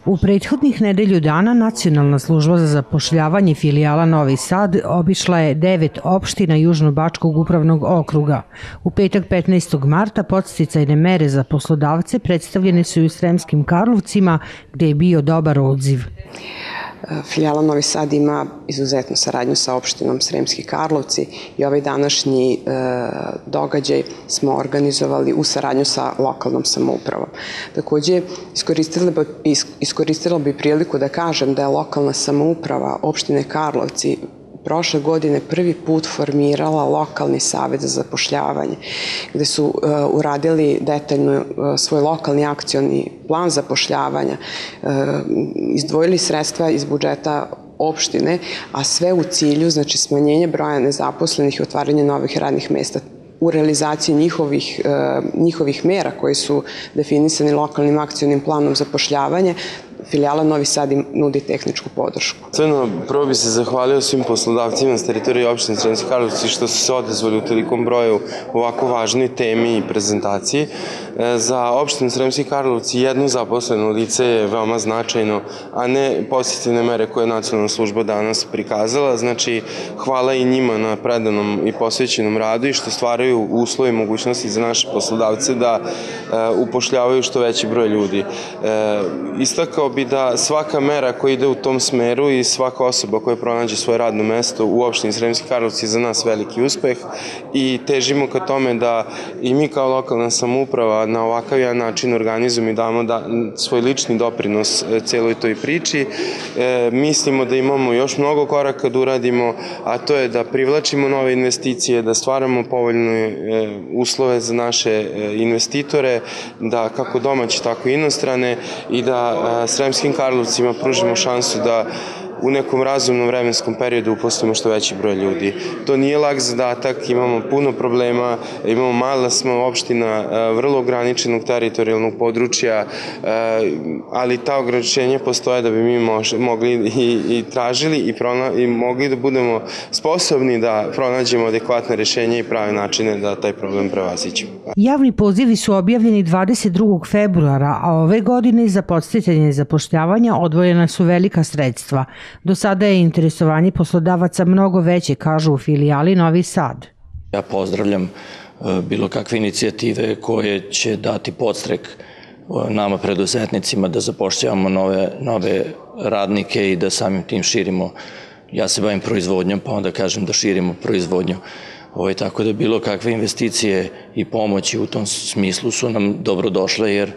U prethodnih nedelju dana Nacionalna služba za zapošljavanje filijala Novi Sad obišla je 9 opština Južnobačkog upravnog okruga. U petak 15. marta podsticajne mere za poslodavce predstavljene su i u Sremskim Karlovcima, gde je bio dobar odziv. Filijala Novi Sad ima izuzetnu saradnju sa opštinom Sremski Karlovci i ovaj današnji događaj smo organizovali u saradnju sa lokalnom samoupravom. Takođe, iskoristila bi priliku da kažem da je lokalna samouprava opštine Karlovci prošle godine prvi put formirala lokalni savet za zapošljavanje, gde su uradili detaljno svoj lokalni akcioni plan zapošljavanja, izdvojili sredstva iz budžeta opštine, a sve u cilju smanjenja broja nezaposlenih i otvaranja novih radnih mesta. U realizaciji njihovih mera koji su definisani lokalnim akcionim planom zapošljavanja, filijala Novi Sad im nudi tehničku podršku. Prvo bi se zahvalio svim poslodavcima s teritorije opštine Sremski Karlovci što su se odazvali u tolikom broju ovako važnoj temi i prezentaciji. Za opštinu Sremski Karlovci jedno zaposleno lice je veoma značajno, a ne podsticajne mere koje je nacionalna služba danas prikazala. Znači, hvala i njima na predanom i posvećenom radu i što stvaraju uslove i mogućnosti za naše poslodavce da upošljavaju što veći broj ljudi. Istakao bi da svaka mera koja ide u tom smeru i svaka osoba koja pronađe svoje radno mesto u opštini Sremski Karlovci je za nas veliki uspeh i težimo ka tome da i mi kao lokalna samouprava na ovakav jedan način organizujemo i damo svoj lični doprinos celoj toj priči. Mislimo da imamo još mnogo koraka da uradimo, a to je da privlačimo nove investicije, da stvaramo povoljne uslove za naše investitore, da kako domaće, tako i inostrane i da Sremskim Karlovcima pružimo šansu da u nekom razumnom vremenskom periodu uposlimo što veći broj ljudi. To nije lak zadatak, imamo puno problema, imamo mala smo opština, vrlo ograničenog teritorijalnog područja, ali ta ograničenja postoje da bi mi mogli i tražili i mogli da budemo sposobni da pronađemo adekvatne rešenja i prave načine da taj problem prevaziđemo. Javni pozivi su objavljeni 22. februara, a ove godine za podsticanje zapošljavanja odvojena su velika sredstva. Do sada je interesovanje poslodavaca mnogo veće, kažu u filijali Novi Sad. Ja pozdravljam bilo kakve inicijative koje će dati podstrek nama preduzetnicima da zapošljavamo nove radnike i da samim tim širimo. Ja se bavim proizvodnjom, pa onda kažem da širimo proizvodnju. Tako da bilo kakve investicije i pomoći u tom smislu su nam dobro došle, jer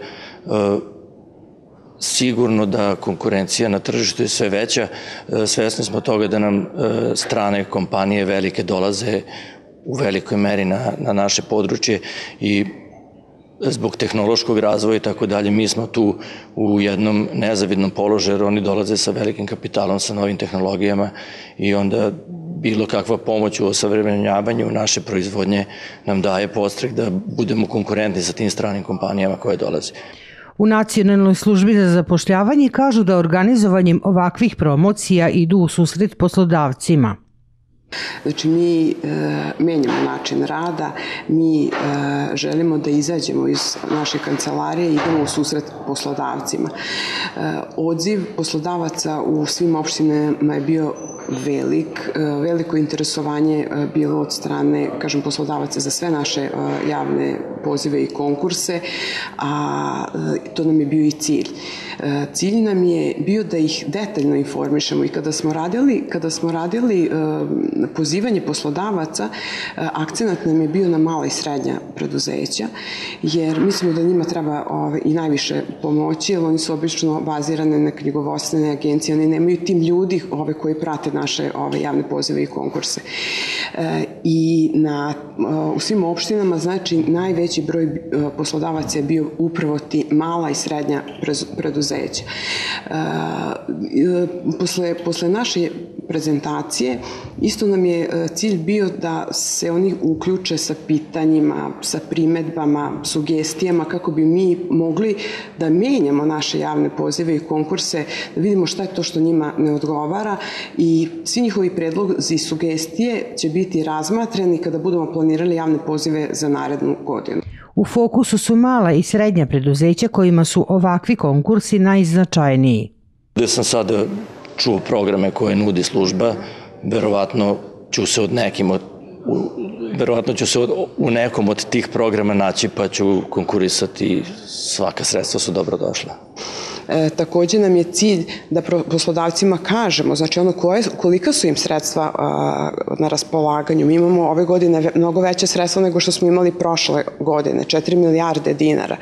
sigurno da konkurencija na tržištu je sve veća. Svesni smo toga da nam strane kompanije velike dolaze u velikoj meri na naše područje i zbog tehnološkog razvoja i tako dalje, mi smo tu u jednom nezavidnom položaju, jer oni dolaze sa velikim kapitalom, sa novim tehnologijama i onda bilo kakva pomoć u osavremenjavanju naše proizvodnje nam daje podstrek da budemo konkurentni sa tim stranim kompanijama koje dolaze. U Nacionalnoj službi za zapošljavanje kažu da organizovanjem ovakvih promocija idu u susret poslodavcima. Znači, mi menjamo način rada, mi želimo da izađemo iz naše kancelarije i idemo u susret poslodavcima. Odziv poslodavaca u svim opštinama je bio veliko interesovanje bilo od strane, kažem, poslodavaca za sve naše javne pozive i konkurse, a to nam je bio i cilj. Cilj nam je bio da ih detaljno informišemo i kada smo radili pozivanje poslodavaca, akcenat nam je bio na mala i srednja preduzeća, jer mislimo da njima treba i najviše pomoći, jer oni su obično bazirane na knjigovodstvene agencije, oni nemaju tim ljudi koji prate naše javne pozive i konkurse. I u svim opštinama, znači, najveći broj poslodavaca je bio upravo ti mala i srednja preduzeća. Posle naše prezentacije isto nam je cilj bio da se oni uključe sa pitanjima, sa primedbama, sugestijama kako bi mi mogli da menjamo naše javne pozive i konkurse, da vidimo šta je to što njima ne odgovara i svi njihovi predlozi i sugestije će biti razmatrani kada budemo planirali javne pozive za narednu godinu. U fokusu su mala i srednja preduzeća kojima su ovakvi konkursi najznačajniji. Gde sam sad čuo programe koje nudi služba, verovatno ću se u nekom od tih programa naći pa ću konkurisati, svaka sredstva su dobrodošla. Takođe nam je cilj da poslodavcima kažemo, znači kolika su im sredstva na raspolaganju. Mi imamo ove godine mnogo veće sredstva nego što smo imali prošle godine, 4 milijarde dinara,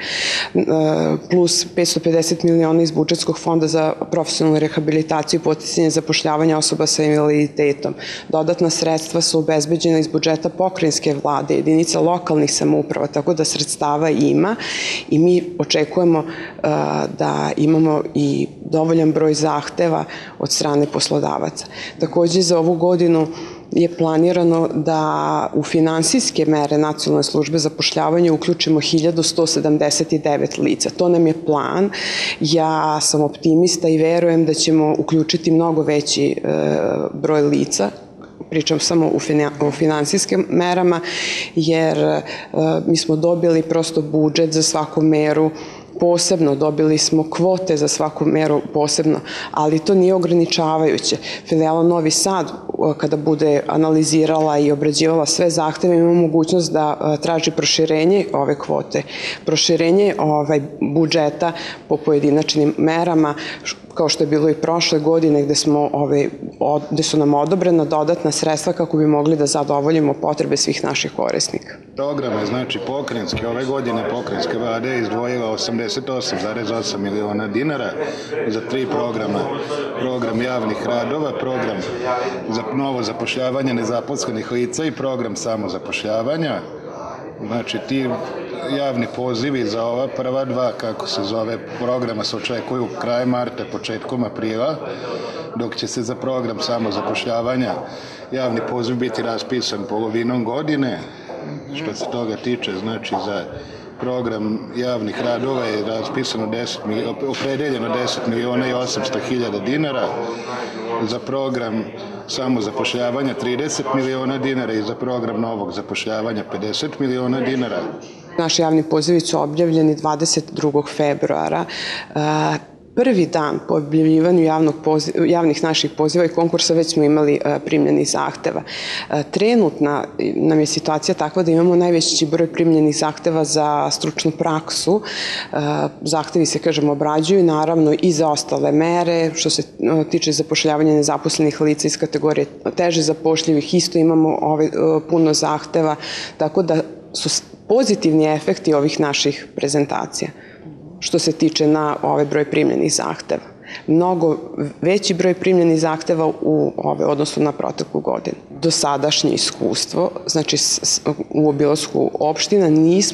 plus 550 miliona iz budžetskog fonda za profesionalnu rehabilitaciju i podsticanje zapošljavanja osoba sa invaliditetom. Dodatna sredstva su obezbeđena iz budžeta pokrajinske vlade, jedinica lokalnih samouprava, tako da sredstava ima i mi očekujemo da imamo i dovoljan broj zahteva od strane poslodavaca. Takođe, za ovu godinu je planirano da u finansijske mere Nacionalne službe zapošljavanja uključimo 1179 lica. To nam je plan. Ja sam optimista i verujem da ćemo uključiti mnogo veći broj lica. Pričam samo o finansijskim merama, jer mi smo dobili prosto budžet za svaku meru posebno, dobili smo kvote za svaku meru posebno, ali to nije ograničavajuće. Filijala Novi Sad, kada bude analizirala i obrađivala sve zahteve, ima mogućnost da traži proširenje ove kvote, proširenje budžeta po pojedinačnim merama, kao što je bilo i prošle godine gde su nam odobrena dodatna sredstva kako bi mogli da zadovoljimo potrebe svih naših korisnika. Programe, znači pokrajinske, ove godine pokrajinska vlada je izdvojila 88,8 miliona dinara za 3 programa. Program javnih radova, program za novo zapošljavanje nezaposlenih lica i program samozapošljavanja. Znači ti javni pozivi za ova prva dva, kako se zove, programa se očekuju kraj marta, početkom aprila, dok će se za program samozapošljavanja javni poziv biti raspisan polovinom godine. Što se toga tiče, znači za program javnih radova je opredeljeno 10 miliona i 800 hiljada dinara, za program samozapošljavanja 30 miliona dinara i za program novog zapošljavanja 50 miliona dinara. Naši javni pozivi su objavljeni 22. februara. Prvi dan po objavljivanju javnih naših poziva i konkursa već smo imali primljenih zahteva. Trenutna nam je situacija takva da imamo najveći broj primljenih zahteva za stručnu praksu. Zahtevi se, obrađuju naravno i za ostale mere. Što se tiče zapošljavanja nezaposlenih lica iz kategorije teže zapošljivih, isto imamo puno zahteva, tako da su pozitivni efekti ovih naših prezentacija. Što se tiče na ovaj broj primljenih zahteva. Mnogo veći broj primljenih zahteva u odnosu na proteklu godinu. Dosadašnje iskustvo, znači u obilasku opština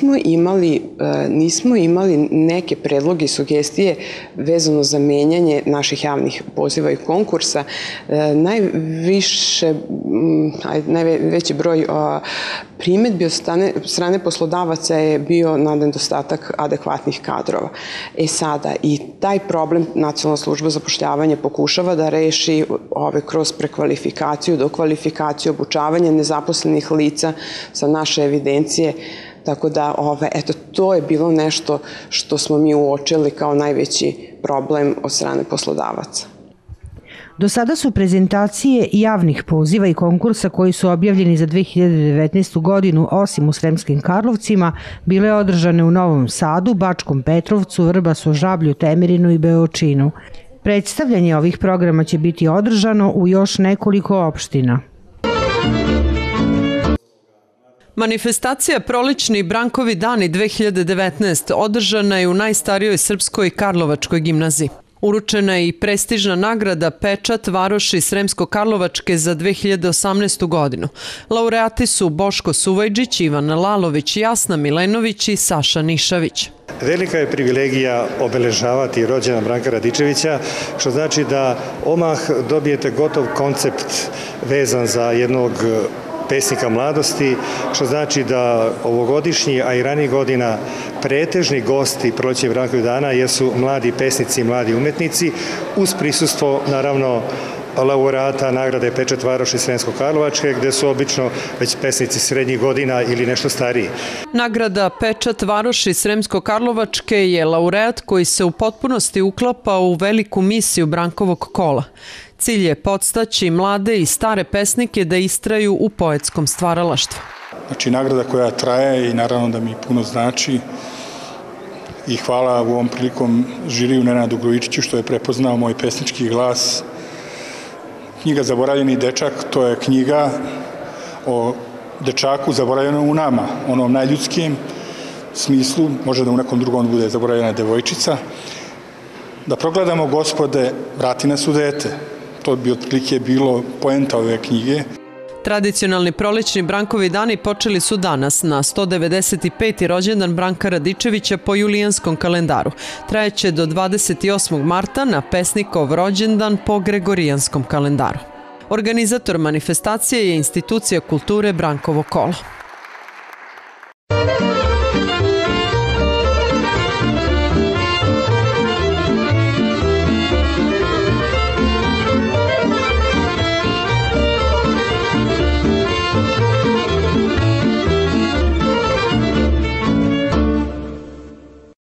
nismo imali neke predloge i sugestije vezano za menjanje naših javnih poziva i konkursa. Najveći broj primedbi od strane poslodavaca je bio na nedostatak adekvatnih kadrova. Sada i taj problem Nacionalna služba zapošljavanja pokušava da reši kroz prekvalifikaciju, dokvalifikaciju, obučavanje nezaposlenih lica sa naše evidencije. Tako da, to je bilo nešto što smo mi uočili kao najveći problem od strane poslodavaca. Do sada su prezentacije javnih poziva i konkursa koji su objavljeni za 2019. godinu, osim u Sremskim Karlovcima, bile održane u Novom Sadu, Bačkom Petrovcu, Vrbasu, Žablju, Temerinu i Beočinu. Predstavljanje ovih programa će biti održano u još nekoliko opština. Manifestacija Prolećni Brankovi dani 2019 održana je u najstarijoj srpskoj Karlovačkoj gimnaziji. Uručena je i prestižna nagrada Pečat varoši Sremsko-Karlovačke za 2018. godinu. Laureati su Boško Suvajđić, Ivan Lalović, Jasna Milenović i Saša Nišavić. Velika je privilegija obeležavati rođendan Branka Radičevića, što znači da odmah dobijete gotov koncept vezan za jednog pesnika mladosti, što znači da ovogodišnji, a i ranijih godina, pretežni gosti Prolećnih Brankovih dana jesu mladi pesnici i mladi umetnici, uz prisustvo, naravno, laureata nagrade Pečat Varoši Sremsko-Karlovačke, gde su obično već pesnici srednjih godina ili nešto stariji. Nagrada Pečat Varoši Sremsko-Karlovačke je laureat koji se u potpunosti uklapa u veliku misiju Brankovog kola. Cilj je podstaći mlade i stare pesnike da istraju u poetskom stvaralaštvu. Znači, nagrada koja traje i naravno da mi puno znači i hvala u ovom prilikom žiriju Nenadu Grujičiću što je prepoznao moj pesnički glas. Knjiga Zaboravljeni dečak, to je knjiga o dečaku zaboravljenom u nama, onom najljudskim smislu, možda da u nekom drugom bude zaboravljena devojčica. Da progledamo, Gospode, vrati nas u dete. To bi otprilike bilo poenta ove knjige. Tradicionalni prolećni Brankovi dani počeli su danas na 195. rođendan Branka Radičevića po julijanskom kalendaru. Trajeće do 28. marta na pesnikov rođendan po gregorijanskom kalendaru. Organizator manifestacije je institucija kulture Brankovo kolo.